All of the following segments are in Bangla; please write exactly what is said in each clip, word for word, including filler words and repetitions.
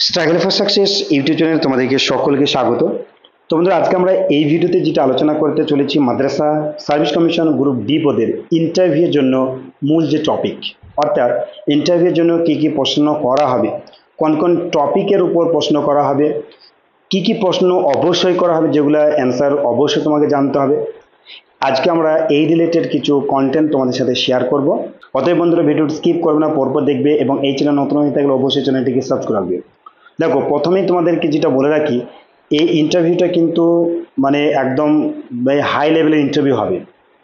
স্ট্রাগল ফর সাকসেস ইউটিউব চ্যানেলে তোমাদেরকে সকলকে স্বাগত। তো বন্ধুরা, আজকে আমরা এই ভিডিওতে যেটা আলোচনা করতে চলেছি, Madrasah service commission group D পদের ইন্টারভিউর জন্য মূল যে টপিক, অর্থাৎ ইন্টারভিউর জন্য কি কি প্রশ্ন করা হবে, কোন কোন টপিকের উপর প্রশ্ন করা হবে, কি কি প্রশ্ন অবশ্যই করা হবে, যেগুলো অ্যান্সার অবশ্যই তোমাকে জানতে হবে। আজকে আমরা এই রিলেটেড কিছু কন্টেন্ট তোমাদের সাথে শেয়ার করব। অতএব বন্ধুরা, ভিডিওটি স্কিপ করবে না, পরপর দেখবে এবং এই চ্যানেল নতুন হয়ে থাকলে অবশ্যই চ্যানেলটিকে সাবস্ক্রাইব করবে। দেখো, প্রথমেই তোমাদেরকে যেটা বলে রাখি, এই ইন্টারভিউটা কিন্তু মানে একদম হাই লেভেলের ইন্টারভিউ হবে।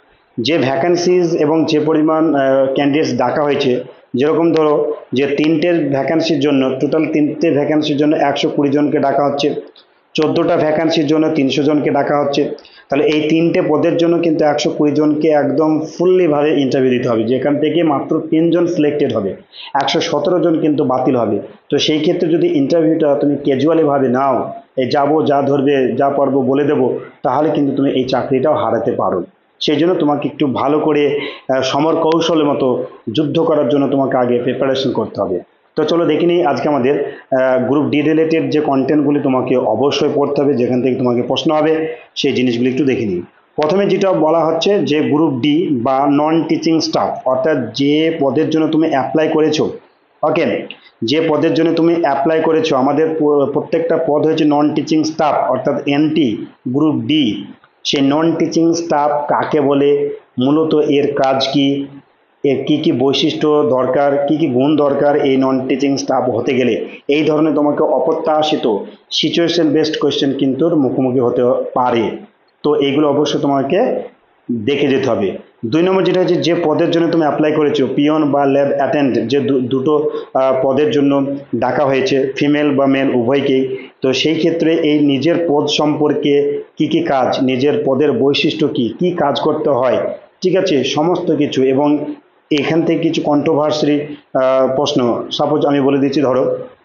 যে ভ্যাকান্সিজ এবং যে পরিমাণ ক্যান্ডিডেটস ডাকা হয়েছে, যেরকম ধরো যে তিনটের ভ্যাকান্সির জন্য, টোটাল তিনটে ভ্যাকান্সির জন্য একশো কুড়ি জনকে ডাকা হচ্ছে, চোদ্দোটা ভ্যাকান্সির জন্য তিনশো জনকে ডাকা হচ্ছে। তাহলে এই তিনটে পদের জন্য কিন্তু একশো কুড়ি জনকে একদম ফুললিভাবে ইন্টারভিউ দিতে হবে, যেখান থেকে মাত্র তিনজন সিলেক্টেড হবে, একশো সতেরো জন কিন্তু বাতিল হবে। তো সেই ক্ষেত্রে যদি ইন্টারভিউটা তুমি ক্যাজুয়ালিভাবে নাও, এই যাবো, যা ধরবে, যা পারবো বলে দেবো, তাহলে কিন্তু তুমি এই চাকরিটাও হারাতে পারো। সেই জন্য তোমাকে একটু ভালো করে সমর কৌশলের মতো যুদ্ধ করার জন্য তোমাকে আগে প্রিপারেশন করতে হবে। তো চলো দেখে নিই আজকে আমাদের গ্রুপ ডি রিলেটেড যে কন্টেন্টগুলি তোমাকে অবশ্যই পড়তে হবে, যেখান থেকে তোমাকে প্রশ্ন হবে, সেই জিনিসগুলি একটু দেখে নিই। প্রথমে যেটা বলা হচ্ছে যে গ্রুপ ডি বা নন টিচিং স্টাফ, অর্থাৎ যে পদের জন্য তুমি অ্যাপ্লাই করেছো, ওকে, যে পদের জন্য তুমি অ্যাপ্লাই করেছো, আমাদের প্রত্যেকটা পদ হয়েছে নন টিচিং স্টাফ, অর্থাৎ এনটি গ্রুপ ডি। সেই নন টিচিং স্টাফ কাকে বলে, মূলত এর কাজ কি, এর কি কি বৈশিষ্ট্য দরকার, কি কি গুণ দরকার এই নন টিচিং স্টাফ হতে গেলে, এই ধরনের তোমাকে অপ্রত্যাশিত সিচুয়েশন বেসড কোয়েশ্চেন কিন্তু মুখোমুখি হতে পারে। তো এইগুলো অবশ্যই তোমাকে দেখে যেতে হবে। দুই নম্বর যেটা হচ্ছে, যে পদের জন্য তুমি অ্যাপ্লাই করেছো, পিয়ন বা ল্যাব অ্যাটেন্ড, যে দুটো পদের জন্য ডাকা হয়েছে, ফিমেল বা মেল উভয়কেই। তো সেই ক্ষেত্রে এই নিজের পদ সম্পর্কে কি কি কাজ, নিজের পদের বৈশিষ্ট্য কি, কি কাজ করতে হয়, ঠিক আছে, সমস্ত কিছু। এবং এখান থেকে কিছু কন্ট্রোভার্সি প্রশ্ন, সাপোজ আমি বলে দিচ্ছি, ধরো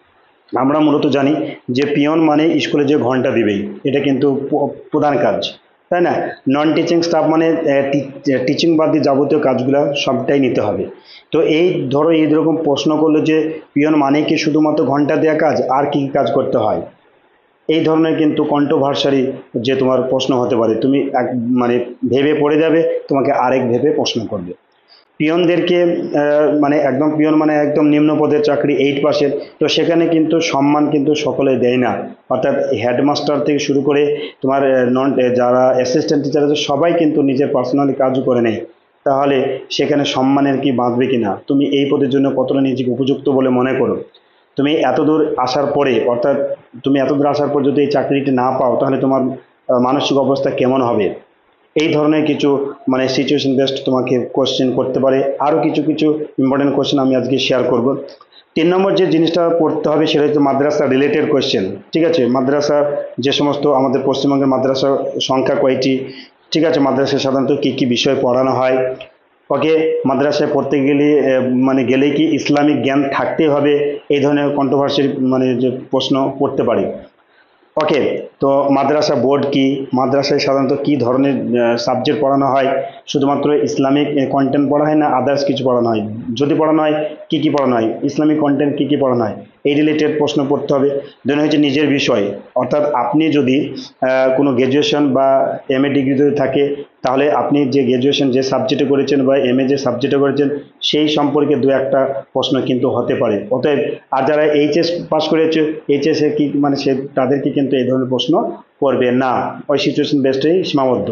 আমরা মূলত জানি যে পিয়ন মানে স্কুলে যে ঘন্টা দিবেই, এটা কিন্তু প্রধান কাজ, তাই না? নন টিচিং স্টাফ মানে টিচিং বাদ দিয়ে যাবতীয় কাজগুলো সবটাই নিতে হবে। তো এই ধরো এইরকম প্রশ্ন করলো যে পিয়ন মানে কি শুধুমাত্র ঘন্টা দেওয়া কাজ, আর কি কি কাজ করতে হয়, এই ধরনের কিন্তু কন্ট্রোভার্সারি যে তোমার প্রশ্ন হতে পারে। তুমি এক মানে ভেবে পড়ে যাবে, তোমাকে আরেক ভেবে প্রশ্ন করবে। পিয়নদেরকে মানে একদম পিয়ন মানে একদম নিম্ন পদের চাকরি, এইট পাসের। তো সেখানে কিন্তু সম্মান কিন্তু সকলে দেয় না, অর্থাৎ হেডমাস্টার থেকে শুরু করে তোমার নন যারা অ্যাসিস্ট্যান্ট টিচার আছে, সবাই কিন্তু নিজের পার্সোনালি কাজও করে নেয়। তাহলে সেখানে সম্মানের কি বাঁধবে কিনা, তুমি এই পদের জন্য কতটা নিজেকে উপযুক্ত বলে মনে করো, তুমি এতদূর আসার পরে, অর্থাৎ তুমি এতদূর আসার পর যদি এই চাকরিটি না পাও, তাহলে তোমার মানসিক অবস্থা কেমন হবে। এই ধরনের কিছু মানে সিচুয়েশন বেসড তোমাকে কোশ্চেন করতে পারে। আরও কিছু কিছু ইম্পর্টেন্ট কোশ্চেন আমি আজকে শেয়ার করব। তিন নম্বর যে জিনিসটা পড়তে হবে সেটা হচ্ছে মাদ্রাসা রিলেটেড কোশ্চেন, ঠিক আছে। মাদ্রাসা যে সমস্ত আমাদের পশ্চিমবঙ্গের মাদ্রাসার সংখ্যা কয়টি, ঠিক আছে, মাদ্রাসায় সাধারণত কী কী বিষয় পড়ানো হয়, ওকে, মাদ্রাসায় পড়তে গেলে মানে গেলেই কি ইসলামিক জ্ঞান থাকতেই হবে, এই ধরনের কন্ট্রোভার্সির মানে যে প্রশ্ন পড়তে পারি। ওকে, তো মাদ্রাসা বোর্ড কি, মাদ্রাসায় সাধারণত কি ধরনের সাবজেক্ট পড়ানো হয়, শুধুমাত্র ইসলামিক কন্টেন্ট পড়া হয় না আদার্স কিছু পড়ানো হয়, যদি পড়ানো হয় কি কি পড়ানো হয়, ইসলামিক কন্টেন্ট কি কি পড়ানো হয়, এই রিলেটেড প্রশ্ন পড়তে হবে। দেন হচ্ছে নিজের বিষয়, অর্থাৎ আপনি যদি কোনো গ্র্যাজুয়েশন বা এম এ ডিগ্রি যদি থাকে, তাহলে আপনি যে গ্র্যাজুয়েশন যে সাবজেক্টে করেছেন বা এম এ যে সাবজেক্টে করেছেন, সেই সম্পর্কে দু একটা প্রশ্ন কিন্তু হতে পারে। অতএব আর যারা এইচএস পাস করেছে, এইচএসে কি মানে সে তাদেরকে কিন্তু এই ধরনের প্রশ্ন করবে না, ওই সিচুয়েশন বেসডেই সীমাবদ্ধ।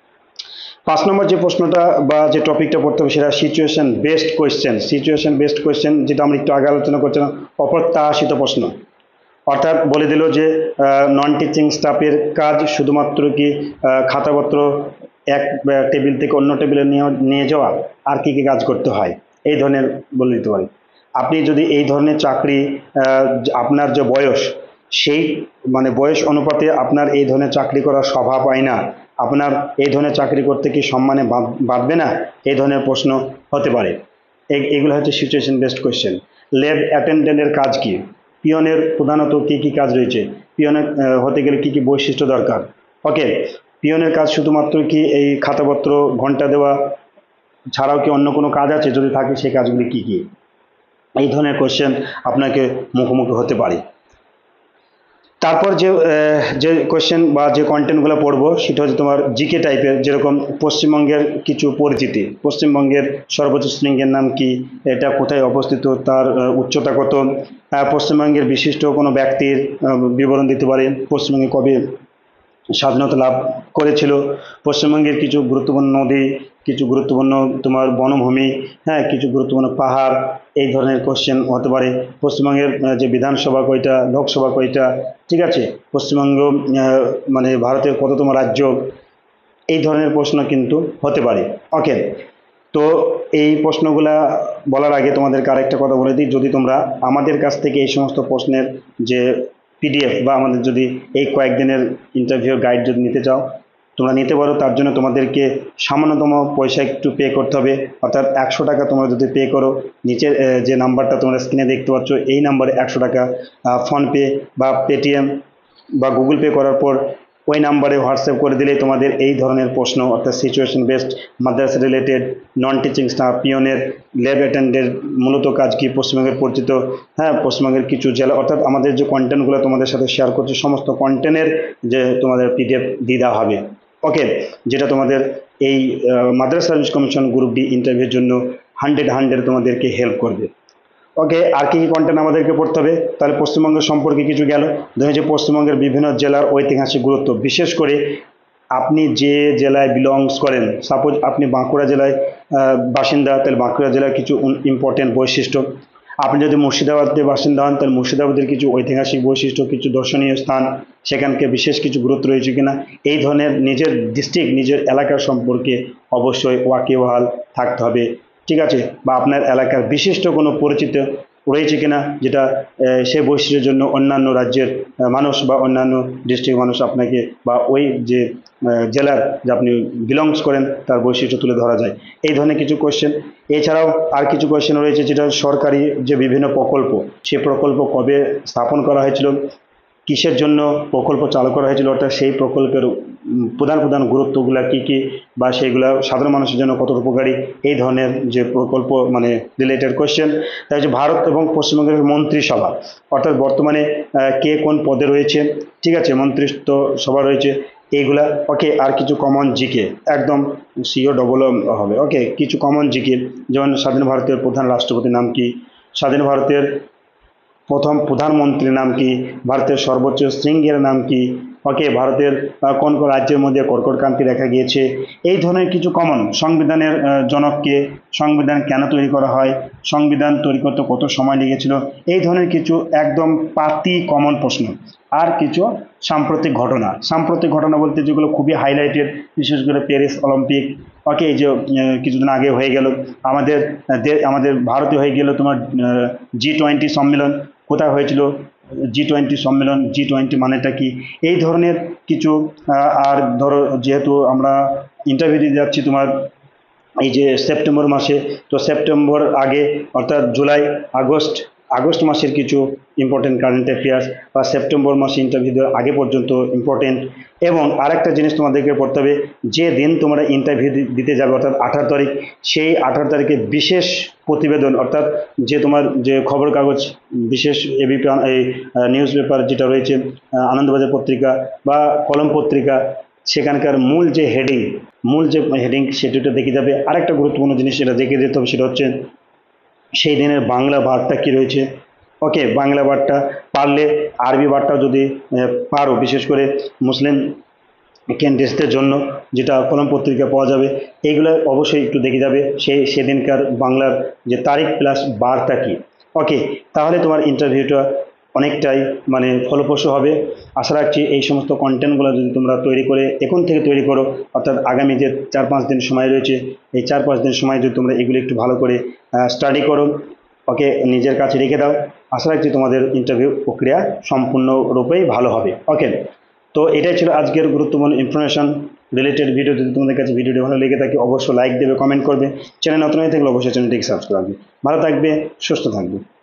পাঁচ নম্বর যে প্রশ্নটা বা যে টপিকটা পড়তে হবে সেটা situation based question. Situation based question যেটা আমরা একটু আগে আলোচনা করছিলাম, অপ্রত্যাশিত প্রশ্ন। অর্থাৎ বলে দিল যে নন টিচিং স্টাফের কাজ শুধুমাত্র কি খাতাপত্র এক টেবিল থেকে অন্য টেবিলে নিয়ে নিয়ে যাওয়া, আর কি কি কাজ করতে হয়, এই ধরনের বলে দিতে পারে। আপনি যদি এই ধরনের চাকরি, আপনার যে বয়স, সেই মানে বয়স অনুপাতে আপনার এই ধরনের চাকরি করার স্বভাব হয় না, আপনার এই ধরনের চাকরি করতে কি সম্মানে বাঁধবে না, এই ধরনের প্রশ্ন হতে পারে। এগুলো হচ্ছে সিচুয়েশন বেসড কোয়েশ্চেন। ল্যাব অ্যাটেন্ডেন্টের কাজ কি, পিয়নের প্রধানত কি কি কাজ রয়েছে, পিয়নের হতে গেলে কি কি বৈশিষ্ট্য দরকার, ওকে, পিয়নের কাজ শুধুমাত্র কি এই খাতাপত্র ঘন্টা দেওয়া ছাড়াও কি অন্য কোনো কাজ আছে, যদি থাকে সেই কাজগুলি কি কি, এই ধরনের কোশ্চেন আপনাকে মুখোমুখি হতে পারে। তারপর যে আহ, যে কোয়েশ্চেন বা যে কন্টেন্টগুলো পড়বো সেটা হচ্ছে তোমার জিকে টাইপের, যেরকম পশ্চিমবঙ্গের কিছু পরিচিতি, পশ্চিমবঙ্গের সর্বোচ্চ শৃঙ্গের নাম কি, এটা কোথায় অবস্থিত, তার আহ, উচ্চতা কত, আহ, পশ্চিমবঙ্গের বিশিষ্ট কোনো ব্যক্তির আহ, বিবরণ দিতে পারে, পশ্চিমবঙ্গে কবে স্বাধীনতা লাভ করেছিল, পশ্চিমবঙ্গের কিছু গুরুত্বপূর্ণ নদী, কিছু গুরুত্বপূর্ণ তোমার বনভূমি, হ্যাঁ কিছু গুরুত্বপূর্ণ পাহাড়, এই ধরনের কোশ্চেন হতে পারে। পশ্চিমবঙ্গের আহ, যে বিধানসভা কয়টা, লোকসভা কয়টা, ঠিক আছে, পশ্চিমবঙ্গ আহ, মানে ভারতের কততম রাজ্য, এই ধরনের প্রশ্ন কিন্তু হতে পারে। ওকে, তো এই প্রশ্নগুলা বলার আগে তোমাদেরকে আরেকটা কথা বলে দিই, যদি তোমরা আমাদের কাছ থেকে এই সমস্ত প্রশ্নের যে পিডিএফ বা আমাদের যদি এই কয়েকদিনের ইন্টারভিউ গাইড যদি নিতে চাও, তোমরা নিতে পারো। তার জন্য তোমাদেরকে সামান্যতম পয়সা একটু পে করতে হবে, অর্থাৎ একশো টাকা তোমরা যদি পে করো, নিচের আহ, যে নাম্বারটা তোমরা স্ক্রিনে দেখতে পাচ্ছ এই নাম্বারে একশো টাকা ফোনপে বা পেটিএম বা গুগল পে করার পর ওই নাম্বারে হোয়াটসঅ্যাপ করে দিলেই তোমাদের এই ধরনের প্রশ্ন, অর্থাৎ situation based, Madrasah related, non teaching staff, পিয়নের, ল্যাব অ্যাটেন্ডেন্ট মূলত কাজ কি, পশ্চিমবঙ্গের পরিচিত, হ্যাঁ পশ্চিমবঙ্গের কিছু জেলা, অর্থাৎ আমাদের যে কন্টেন্টগুলো তোমাদের সাথে শেয়ার করছি সমস্ত কন্টেন্টের যে তোমাদের পিডিএফ দিয়ে দেওয়া হবে। ওকে, যেটা তোমাদের এই Madrasah service commission group D ইন্টারভিউর জন্য হান্ড্রেড হান্ড্রেড তোমাদেরকে হেল্প করবে। ওকে, আর কি কি কন্টেন্ট আমাদেরকে পড়তে হবে, তাহলে পশ্চিমবঙ্গ সম্পর্কে কিছু গেল। ধরুন যে পশ্চিমবঙ্গের বিভিন্ন জেলার ঐতিহাসিক গুরুত্ব, বিশেষ করে আপনি যে জেলায় বিলংস করেন, সাপোজ আপনি বাঁকুড়া জেলায় আহ, বাসিন্দা, তাহলে বাঁকুড়া জেলার কিছু ইম্পর্টেন্ট বৈশিষ্ট্য। আপনি যদি মুর্শিদাবাদের বাসিন্দা হন, তাহলে মুর্শিদাবাদের কিছু ঐতিহাসিক বৈশিষ্ট্য, কিছু দর্শনীয় স্থান, সেখানকে বিশেষ কিছু গুরুত্ব রয়েছে কিনা, এই ধরনের নিজের ডিস্ট্রিক্ট, নিজের এলাকার সম্পর্কে অবশ্যই ওয়াকিবহাল থাকতে হবে, ঠিক আছে, বা আপনার এলাকার বিশিষ্ট কোনো পরিচিত রয়েছে কিনা, যেটা আহ, সে বৈশিষ্ট্যের জন্য অন্যান্য রাজ্যের আহ, মানুষ বা অন্যান্য ডিস্ট্রিক্ট মানুষ আপনাকে বা ওই যে আহ, জেলার যে আপনি বিলংস করেন তার বৈশিষ্ট্য তুলে ধরা যায়, এই ধরনের কিছু কোয়েশ্চেন। এছাড়াও আর কিছু কোয়েশ্চেন রয়েছে যেটা সরকারি যে বিভিন্ন প্রকল্প, সে প্রকল্প কবে স্থাপন করা হয়েছিল, কিসের জন্য প্রকল্প চালু করা হয়েছিল, অর্থাৎ সেই প্রকল্পের উম, প্রধান প্রধান গুরুত্বগুলা কি কি, বা সেইগুলা সাধারণ মানুষের জন্য কত উপকারী, এই ধরনের যে প্রকল্প মানে রিলেটেড কোয়েশ্চেন। তাই হচ্ছে ভারত এবং পশ্চিমবঙ্গের মন্ত্রিসভা, অর্থাৎ বর্তমানে আহ, কে কোন পদে রয়েছে, ঠিক আছে, মন্ত্রিত্ব সভা রয়েছে, এইগুলা। ওকে, আর কিছু কমন জিকে, একদম সিও ডবল হবে। ওকে, কিছু কমন জিকে, যেমন স্বাধীন ভারতের প্রধান রাষ্ট্রপতির নাম কি, স্বাধীন ভারতের প্রথম প্রধানমন্ত্রীর নাম কি, ভারতের সর্বোচ্চ শৃঙ্গের নাম কি, ওকে, ভারতের আহ, কোন কোন রাজ্যের মধ্যে কর্কট ক্রান্তি দেখা গিয়েছে, এই ধরনের কিছু কমন, সংবিধানের আহ, জনককে, সংবিধান কেন তৈরি করা হয়, সংবিধান তৈরি করতে কত সময় লেগেছিল, এই ধরনের কিছু একদম পাতি কমন প্রশ্ন। আর কিছু সাম্প্রতিক ঘটনা, সাম্প্রতিক ঘটনা বলতে যেগুলো খুবই হাইলাইটেড, বিশেষ করে প্যারিস অলিম্পিক, ওকে, এই যে আহ, কিছুদিন আগে হয়ে গেল আমাদের আহ, দে- আমাদের ভারতে হয়ে গেল তোমার জি টোয়েন্টি সম্মেলন, কোথায় হয়েছিল জি টোয়েন্টি সম্মেলন, জি টোয়েন্টি মানেটা কি, এই ধরনের কিছু। আহ, আর ধরো যেহেতু আমরা ইন্টারভিউ দিতে যাচ্ছি তোমার এই যে সেপ্টেম্বর মাসে, তো সেপ্টেম্বর আগে অর্থাৎ জুলাই, আগস্ট, আগস্ট মাসের কিছু ইম্পর্টেন্ট কারেন্ট অ্যাফেয়ার্স বা সেপ্টেম্বর মাসে ইন্টারভিউ দেওয়ার আগে পর্যন্ত ইম্পর্টেন্ট। এবং আরেকটা জিনিস তোমাদেরকে পড়তে হবে, যে দিন তোমরা ইন্টারভিউ দিতে যাবে অর্থাৎ আঠারো তারিখ, সেই আঠারো তারিখে বিশেষ প্রতিবেদন, অর্থাৎ যে তোমার যে খবর কাগজ, বিশেষ এবিপি এই নিউজ পেপার যেটা রয়েছে, আহ, আনন্দবাজার পত্রিকা বা কলম পত্রিকা, সেখানকার মূল যে হেডিং, মূল যে হেডিং সেটা দেখে যাবে। আরেকটা গুরুত্বপূর্ণ জিনিস সেটা দেখে যেতে হবে, সেটা হচ্ছে সেই দিনের বাংলা বার্তা কি রয়েছে। ওকে, বাংলা বার্তা পারলে, আরবি বার্তাও যদি আহ, পারো, বিশেষ করে মুসলিম ক্যান্ডিডেটসদের জন্য যেটা কলম পত্রিকা পাওয়া যাবে, এইগুলো অবশ্যই একটু দেখে যাবে, সেই সেদিনকার বাংলার যে তারিখ প্লাস বারটা কি। ওকে, তাহলে তোমার ইন্টারভিউটা অনেকটাই মানে ফলপ্রসূ হবে। আশা রাখছি এই সমস্ত কন্টেন্টগুলো যদি তোমরা তৈরি করে এখন থেকে তৈরি করো, অর্থাৎ আগামী যে চার পাঁচ দিন সময় রয়েছে, এই চার পাঁচ দিন সময় যদি তোমরা এগুলো একটু ভালো করে স্টাডি করো, ওকে, নিজের কাছে রেখে দাও, আশা রাখছি তোমাদের ইন্টারভিউ প্রক্রিয়া সম্পূর্ণরূপেই ভালো হবে। ওকে, তো এটাই ছিল আজকের গুরুত্বপূর্ণ ইনফরমেশন রিলেটেড ভিডিও। যদি তোমাদের কাছে ভিডিওটি ভালো লেগে থাকে অবশ্যই লাইক দেবে, কমেন্ট করবে, চ্যানেল নতুন হয়ে থাকলে অবশ্যই চ্যানেলটিকে সাবস্ক্রাইব করবে। ভালো থাকবে, সুস্থ থাকবে।